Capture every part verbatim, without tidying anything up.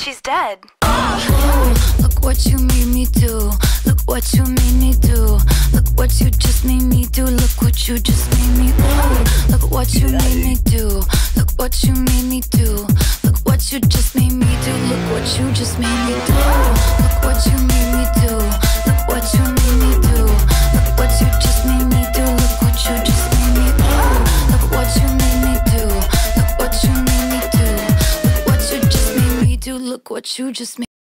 she's dead. Look what you made me do. Look what you made me do. Look what you just made me do. Look what you just made me do. Look what you made me do. Look what you made me do. Look what you just made me do. Look what you just made me do. Look what you made me do. Look what you made me do. Look what you just made me do. Look what you just made me do. Look what you made me do. Look what you made me do. Look what you just made me do. Look what you just made.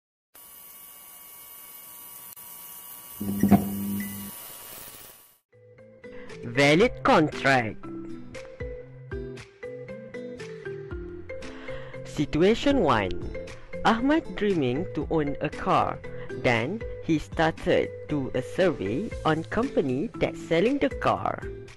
Valid contract. Situation one. Ahmad dreaming to own a car. Then he started to a survey on company that's selling the car.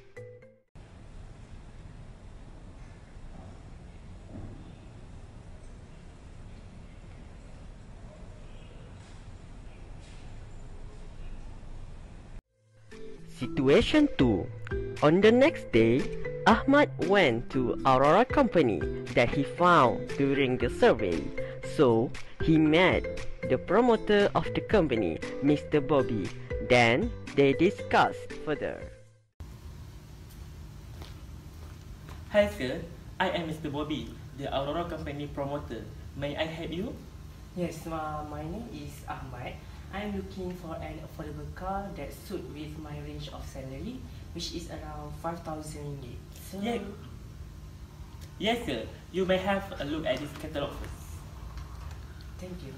Situation two. On the next day, Ahmad went to Aurora company that he found during the survey. So, he met the promoter of the company, Mister Bobby. Then, they discussed further. Hi sir, I am Mister Bobby, the Aurora company promoter. May I help you? Yes, ma my name is Ahmad. I'm looking for an affordable car that suits with my range of salary, which is around five thousand ringgit. So, Yeah. Yes sir, you may have a look at this catalog first. thank you.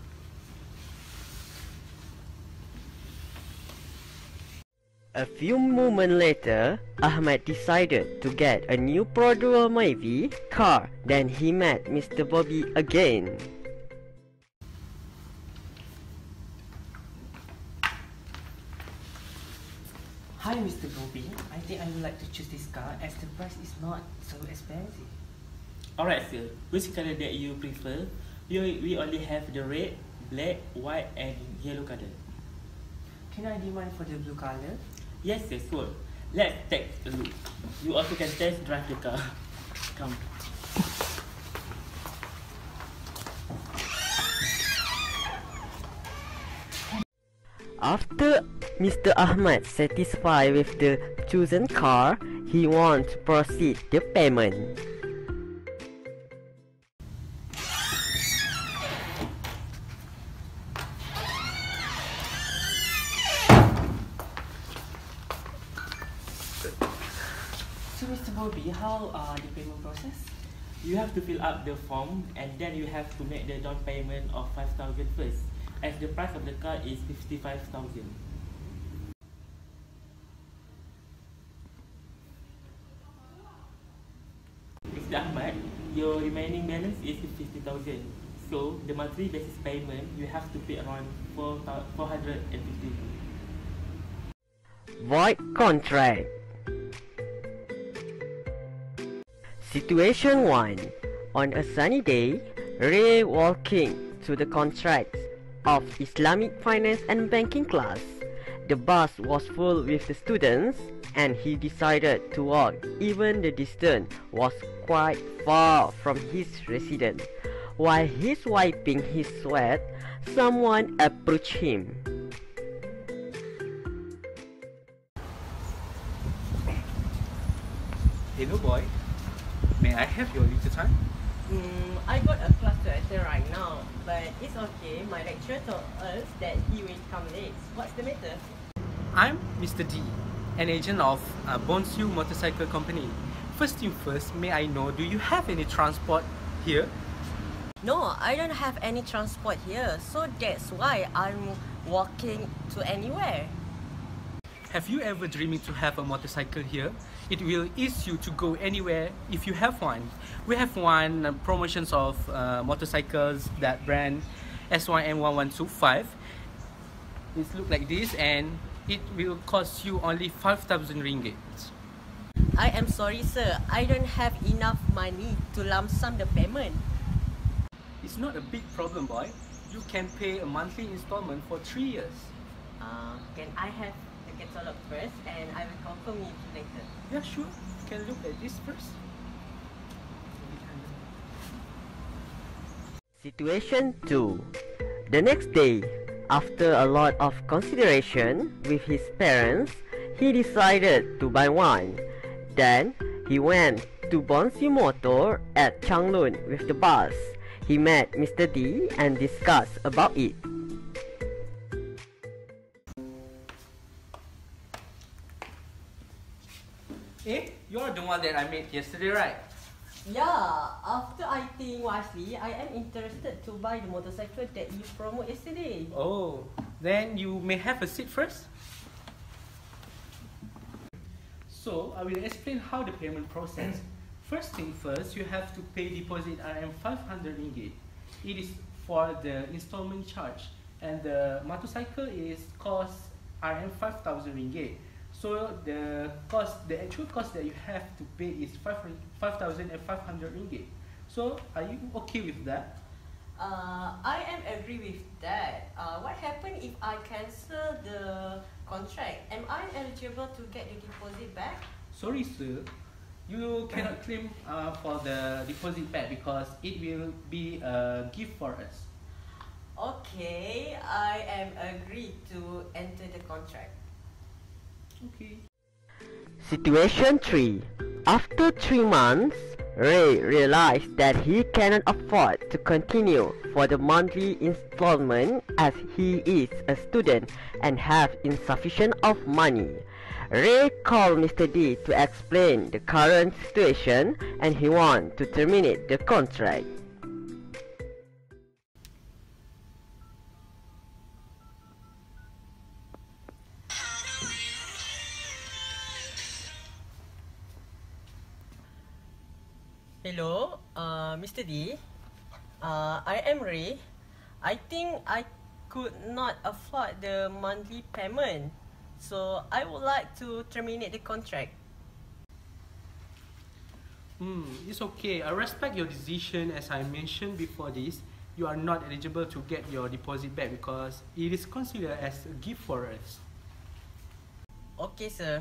A few moments later, Ahmad decided to get a new Prodwell Maybe car. Then he met Mister Bobby again. Hi, Mister Bobby. I think I would like to choose this car as the price is not so expensive. Alright sir, which color that you prefer? We, we only have the red, black, white and yellow color. Can I demand for the blue color? Yes sir, sure. Let's take a look. You also can test drive the car. Come. After Mister Ahmad satisfied with the chosen car, he wants to proceed the payment. So, Mister Bobby, how are the payment process? You have to fill up the form and then you have to make the down payment of five thousand first, as the price of the car is fifty-five thousand. Mister Ahmad, your remaining balance is fifty thousand. So, the monthly basis payment, you have to pay around four hundred fifty. Void contract. Situation one. On a sunny day, Ray walking to the contracts of Islamic finance and banking class. The bus was full with the students and he decided to walk even the distance was quite far from his residence. While he's wiping his sweat, someone approached him. Hello boy, may I have your little time? Mm, I got a class to attend right now, but it's okay. My lecturer told us that he will come late. What's the matter? I'm Mister D, an agent of uh, Bonsu Motorcycle Company. First thing first, may I know, do you have any transport here? No, I don't have any transport here, so that's why I'm walking to anywhere. Have you ever dreamed to have a motorcycle here? It will ease you to go anywhere if you have one. We have one uh, promotions of uh, motorcycles that brand S Y M one one two five. It looks like this and it will cost you only five thousand ringgit. I am sorry sir, I don't have enough money to lump sum the payment. It's not a big problem boy. You can pay a monthly installment for three years. Uh, can I have the catalog first and I will confirm you later? Yeah, sure. You can look at this first. Situation two. The next day, after a lot of consideration with his parents, he decided to buy one. Then, he went to Bonsu Motor at Changlun with the bus. He met Mister D and discussed about it. Eh, you're the one that I met yesterday, right? Yeah, after I think wisely, I am interested to buy the motorcycle that you promoted yesterday. Oh, then you may have a seat first. So, I will explain how the payment process. First thing first, you have to pay deposit R M five hundred ringgit. It is for the installment charge, and the motorcycle is cost R M five thousand ringgit. So the cost, the actual cost that you have to pay is five thousand five hundred ringgit. So are you okay with that? Uh, I am agree with that. Uh, what happens if I cancel the contract? Am I eligible to get the deposit back? Sorry sir, you cannot claim uh, for the deposit back because it will be a gift for us. Okay, I am agreed to enter the contract. Okay. Situation three. After three months, Ray realized that he cannot afford to continue for the monthly installment as he is a student and have insufficient of money. Ray called Mister D to explain the current situation and he wants to terminate the contract. Hello, uh, Mister D. Uh, I am Ray. I think I could not afford the monthly payment, so I would like to terminate the contract. Hmm, it's okay. I respect your decision. As I mentioned before this, you are not eligible to get your deposit back because it is considered as a gift for us. Okay, sir.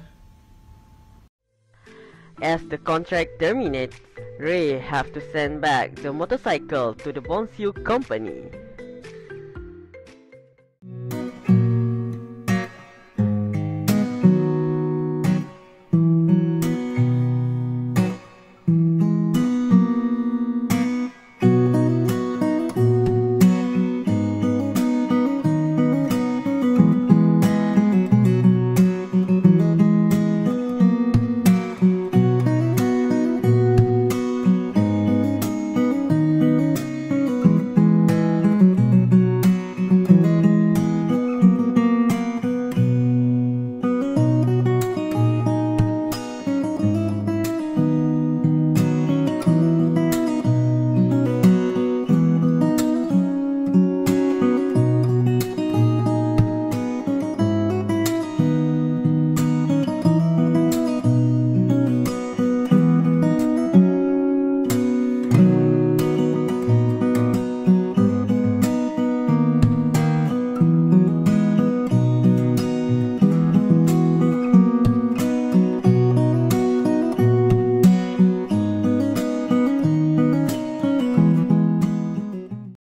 As the contract terminates, Ray have to send back the motorcycle to the Bonsu company.